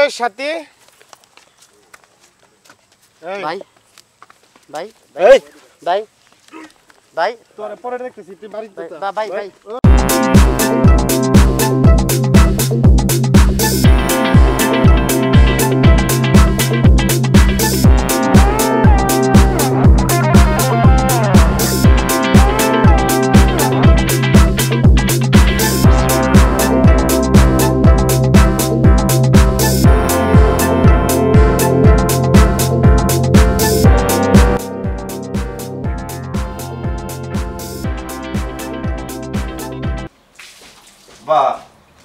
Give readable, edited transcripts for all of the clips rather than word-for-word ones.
এই সাথী ভাই ভাই এই ভাই ভাই তোরে পরে দেখতেছি তুই বাড়িতে যা ভাই ভাই বাহ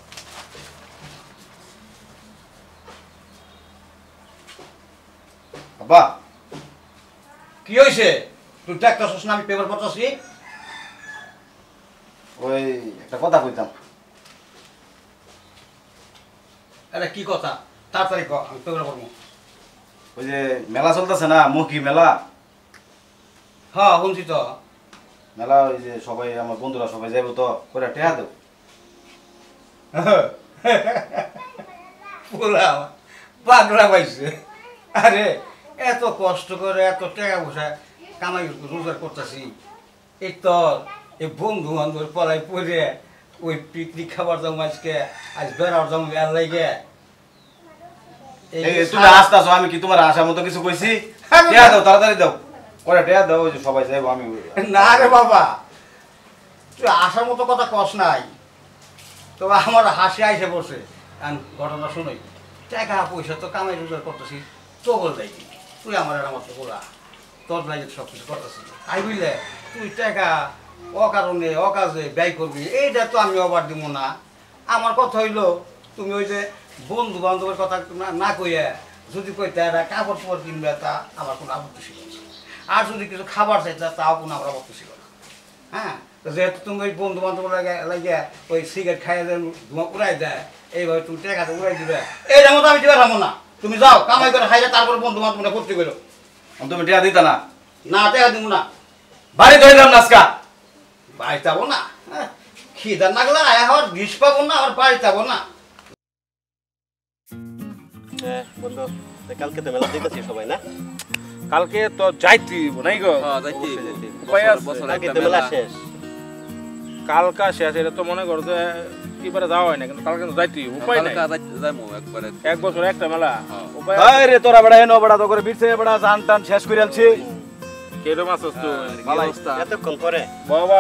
বাবা কি হয়েছে তুই দেখতেছিস না আমি পেপার পড়তেছি ওই একটা কথা কইতাম আরে কি কথা তাড়াতাড়ি কর আমি পেপার পড়বো ওই যে মেলা চলতেছে না মুখী মেলা হ্যাঁ শুনছি তো মেলা ওই যে সবাই আমার বন্ধুরা সবাই যাইব তো করে টেহা দেব পুরা পাগলা পাইছে আরে এত কষ্ট করে এত টাকা পয়সা কামাই রোজগার করতেছি এই তোর এই বন্ধু বান্ধবের পলাই পড়ে ওই পিকনিক খাবার যাবো আজকে আজ বেড়ার যাবো এর লাগে তুমি আসতেছো আমি কি তোমার আসার মতো কিছু কইছি টেহা দাও তাড়াতাড়ি দাও করে টেহা দাও ওই যে সবাই যাইব আমি না রে বাবা তুই আসার মতো কথা কস নাই তবে আমার হাসি আইসে বসে ঘটনা শুনোই টাকা পয়সা তো কামাই রোজগার করতেছি তোর লাগি তুই আমার তো বলা তোর লাগে সব কিছু করতেছি আই বুঝলে তুই টাকা অকারণে অকাজে ব্যয় করবি এইটা তো আমি অবার দিব না আমার কথা হইলো তুমি ওই যে বন্ধু বান্ধবের কথা না কইয়া যদি কইতে একটা কাপড় চোপড় কিনবে তা আমার কোনো আপত্তি ছিল না আর যদি কিছু খাবার চাইতে তাও কোনো আমার আপত্তি ছিল না হ্যাঁ যেহেতু তুমি ওই বন্ধু বান্ধব লাগিয়ে ওই সিগারেট খাইয়ে ধোঁয়া উড়াই দেয় এইভাবে তুমি টাকাতে উড়াই দিবে এইটার মতো আমি দিবে রাখবো না তুমি যাও কামাই করে খাইলে তারপরে বন্ধু বান্ধবটা করতে গেলো তুমি টেহা দিতা না না টাকা দিব না বাড়ি ধরিলাম না আজকা বাড়ি যাবো না খিদার নাগলা আয়া হওয়ার বিষ পাবো না আর বাড়ি যাবো না বন্ধু কালকে তো মেলা দেখতেছি সবাই না কালকে তো যাইতি নাই গো যাইতি উপায় আছে কালকে তো মেলা শেষ কালকা শেষ এটা তো মনে করো যে এবারে যাওয়া হয় না কিন্তু কালকে তো যাইতি উপায় নাই এক বছর একটা মেলা উপায় রে তোরা বড় এনো বড় তো করে বিরছে বড় জান টান শেষ করে আলছি কেরম আছস তুই ভালো অবস্থা এতক্ষণ পরে বাবা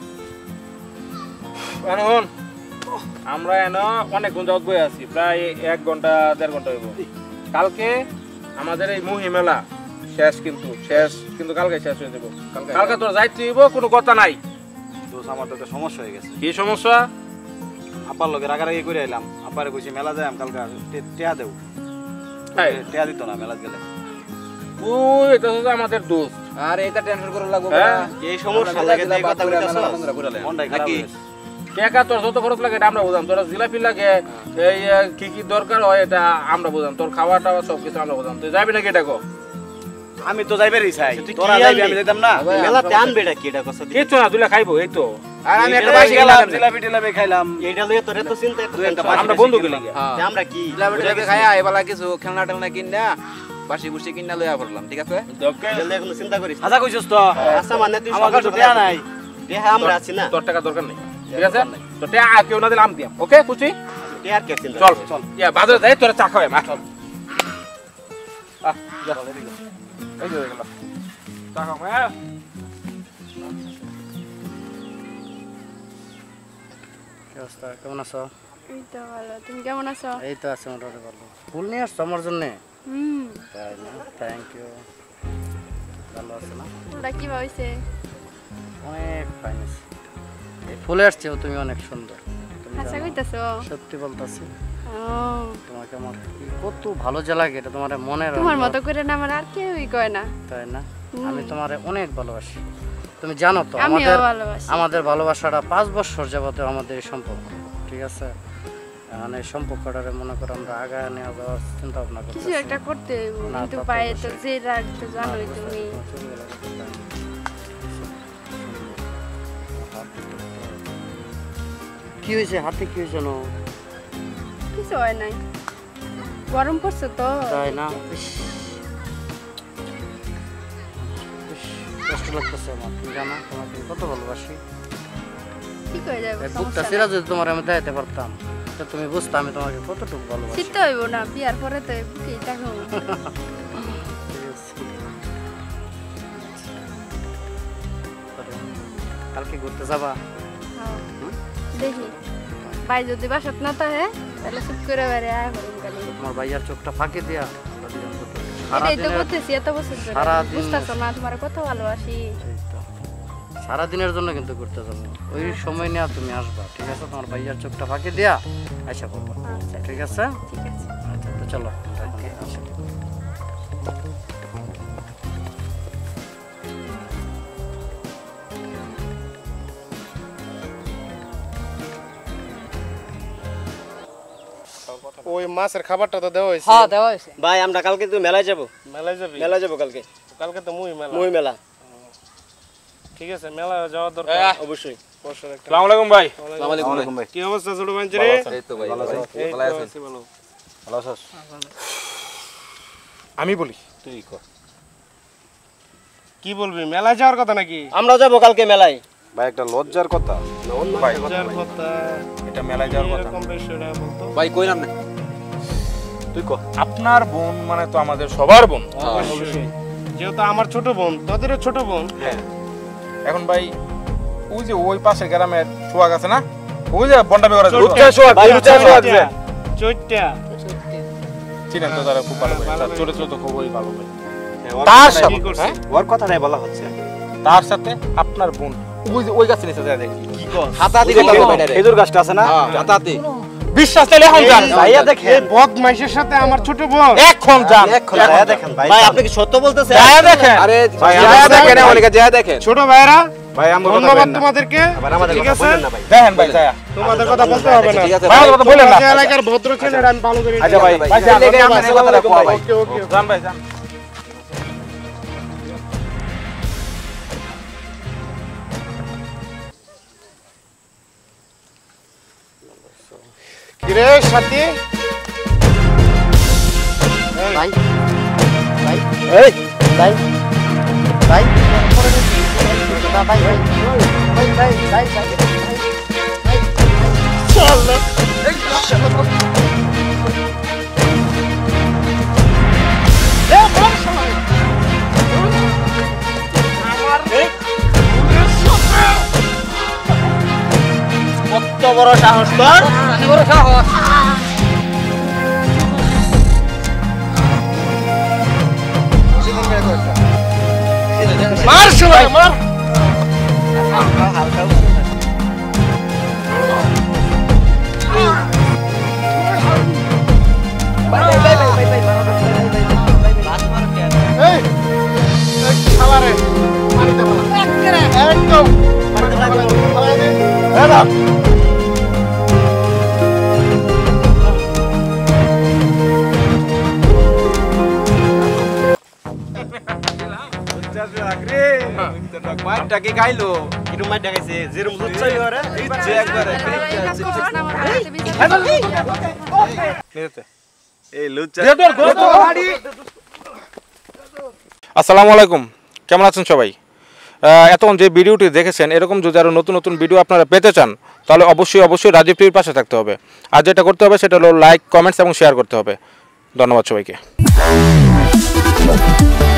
এখন আমরা এনো অনেক ঘন্টা বই আছি প্রায় 1 ঘন্টা 1.5 ঘন্টা হইব কালকে আমাদের এই মুহি মেলা শেষ কিন্তু কালকে শেষ হয়ে যাব কালকে তোরা যাইতে হইব কোনো কথা নাই দোষ আমার তো একটা সমস্যা হয়ে গেছে কি সমস্যা আব্বার লগে রাগারাগি করে আইলাম আব্বারে কইছি মেলা যাই কালকে টেহা দেব টেহা দিত না মেলা গেলে ওই এটা তো আমাদের দোস্ত আর এটা টেনশন করে লাগবে এই সমস্যা লাগে এই কথা কইতাছ মনটাই খারাপ টাকা তোর যত খরচ লাগে এটা আমরা বুঝাম তোরা জিলাপি লাগে এই কি কি দরকার হয় এটা আমরা বুঝাম তোর খাওয়া টাওয়া সব কিছু আমরা বুঝাম তুই যাবি নাকি এটা কো আমি তো যাইবারই চাই তোরা যাইবি আমি যাইতাম না মেলাতে আনবে এটা কি এটা কথা কিছু না তুই খাইবো এই তো আর আমি একটা বাসি গেলাম জিলাপি টিলাপি খাইলাম এইটা লইয়া তোর এত চিন্তা আমরা বন্ধু গেলে আমরা কি জিলাপি খাইয়া এবেলা কিছু খেলনা টেলনা কিনা বাসি বুসি কিনা লইয়া পড়লাম ঠিক আছে এটা লইয়া কোনো চিন্তা করিস আজা কইছস তো আচ্ছা মানে তুই আমার কাছে টেহা নাই দেহা আমরা আছি না তোর টাকা দরকার নেই ঠিক আছে তো টাকা কেউ না দিলে আম দিয়াম ওকে বুঝছি টেহার কে চিন্তা চল চল ইয়া বাজারে যাই তোরা চা খাওয়াই মা চল যা এই যে গেল চা খাও মা অবস্থা কেমন আছো এই তো ভালো তুমি কেমন আছো এই তো আছি মোটামুটি ভালো ফুল নিয়ে আসছো আমার জন্য তাই না থ্যাংক ইউ ভালো আছে না ফুলটা কি ভাবছে অনেক ফাইন আছে এই ফুলে আসছেও তুমি অনেক সুন্দর আশা কইতাছো সত্যি বলতাছি ও তোমাকে আমার কত ভালো লাগে এটা তোমার মনে তোমার মতো করে না আমার আর কেউই কয় না তাই না আমি তোমারে অনেক ভালোবাসি তুমি জানো তো আমিও ভালোবাসি আমাদের ভালোবাসাটা 5 বছর যাবত আমাদের এই সম্পর্ক ঠিক আছে মানে এই সম্পর্কটারে মনে করো আমরা আগায় নিয়ে যাওয়ার চিন্তা ভাবনা করতেছি কিছু একটা করতে হইব কিন্তু পায়ে তো যে রাখতে জানোই তুমি কি হয়েছে হাতে কি হয়েছে না কিছু হয় নাই গরম পড়ছে তো তাই না ইস, ইস, কষ্ট লাগতেছে আমার তুমি জানো তোমাকে আমি কত ভালোবাসি ঠিক হয়ে যাবে এই বুকটা সিরা যদি তোমার আমি দেখাতে পারতাম তো তুমি বুঝতে আমি তোমাকে কতটুকু ভালোবাসি শীত হইব না বিয়ার পরে তো বুকেই থাকবো কালকে ঘুরতে যাবা দেখি ভাই যদি বাসাত না থাকে তাহলে চুপ করে বাইরে আয় করুন খালি তোমার ভাইয়ার চোখটা ফাঁকি দিয়া আমরা দুজন ঘুরতে যাবো। এটাই তো সারাদিনের- করতেছি এত বছর ধরে সারাদিন- বুঝতেছো না তোমার কত ভালোবাসি এই তো। সারাদিনের জন্য কিন্তু ঘুরতে যাবো ওই সময় নিয়ে তুমি আসবা ঠিক আছে তোমার ভাইয়ার চোখটা ফাঁকি দিয়া আইসা পড়বা আচ্ছা ঠিক আছে ঠিক আছে আচ্ছা তো চলো আমরা এখন আসি। ওই মাছের খাবারটা তো দেওয়া হয়েছে হ্যাঁ দেওয়া হয়েছে ভাই আমরা কালকে তো মেলায় যাব মেলায় যাবি মেলায় যাব কালকে কালকে তো মুই মেলা মই মেলা ঠিক আছে মেলা যাওয়া দরকার অবশ্যই বর্ষার একটা আসসালামু আলাইকুম ভাই আসসালামু আলাইকুম ভাই কি অবস্থা ছোট ভাই রে এই তো ভাই ভালো আছেন এই তো ভালো আছেন আছি ভালো ভালো আছিস আমি বলি তুই কর কি বলবি মেলায় যাওয়ার কথা নাকি আমরা যাব কালকে মেলায় ভাই একটা লজ্জার কথা ভাই যাওয়ার কথা এটা মেলায় যাওয়ার কথা এরকম বিষয়টা বলতো ভাই কইলাম না তুই কর আপনার বোন মানে তো আমাদের সবার বোন অবশ্যই যেহেতু আমার ছোট বোন তোদেরও ছোট বোন হ্যাঁ এখন ভাই ওই যে ওই পাশের গ্রামের সোহাগ আছে না ওই যে বন্ডামি করা লুচ্চা সোহাগ ভাই লুচ্চা সোহাগ যে চৈত্যা চিনেন তো তারা খুব ভালো ভাই তার ছোট ছোট খুবই ভালো ভাই তার কি সাথে করছে ওর কথাটাই বলা হচ্ছে তার সাথে আপনার বোন ওই গাছের নিচে যায় দেখি কি কর হাতা দিতে পারবে বাইরে খেজুর গাছটা আছে না হাতাতে বিশ্বাস তাহলে এখন যান ভাইয়া দেখেন এই বদ মাইশের সাথে আমার ছোট বোন এখন যান ভাইয়া দেখেন ভাই ভাই আপনি কি সত্য বলতেছেন যায় দেখেন আরে ভাই, যা আমরা দেখেন দেখেন, ওলিকে যা দেখেন ছোট ভাইরা ভাই আমার কথা ধন্যবাদ বলেন না তোমাদেরকে আবার আমাদের ঠিক কথা আছে বলেন না ভাই দেখেন ভাই যায় তোমাদের কথা বলতে হবে না ঠিক আছে ভাই কথা বলেন না যে এলাকার ভদ্র ছেলেরা আমি ভালো করে আচ্ছা ভাই ভাই যান লেগে আমরা এই কথাটা কোয়া ভাই ওকে ওকে যান ভাই যান কিরে সাথী ভাই ভাই এই ভাই ভাই ভাই ভাই ভাই ভাই ভাই কত বড় সাহস তোর মার সবাই মার এই এই শালারে পানিতে বলা একদম পানিতে বলা এই না মাইরটা কি খাইলো কিরম মাই দেখাইছে যেরম দুধ চাই ওরে যে একবারে নিতে এই লুচ্চা আসসালামু আলাইকুম কেমন আছেন সবাই এতক্ষণ যে ভিডিওটি দেখেছেন এরকম যদি আরও নতুন নতুন ভিডিও আপনারা পেতে চান তাহলে অবশ্যই রাজীব টিভির পাশে থাকতে হবে আর যেটা করতে হবে সেটা হলো লাইক কমেন্টস এবং শেয়ার করতে হবে ধন্যবাদ সবাইকে